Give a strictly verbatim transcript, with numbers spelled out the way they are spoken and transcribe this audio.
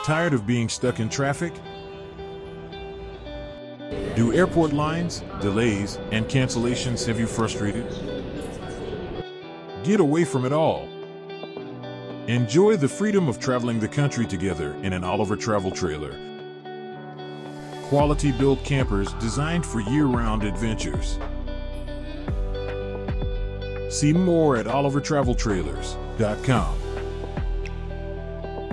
Tired of being stuck in traffic? Do airport lines, delays, and cancellations have you frustrated? Get away from it all. Enjoy the freedom of traveling the country together in an Oliver Travel Trailer. Quality-built campers designed for year-round adventures. See more at Oliver Travel Trailers dot com.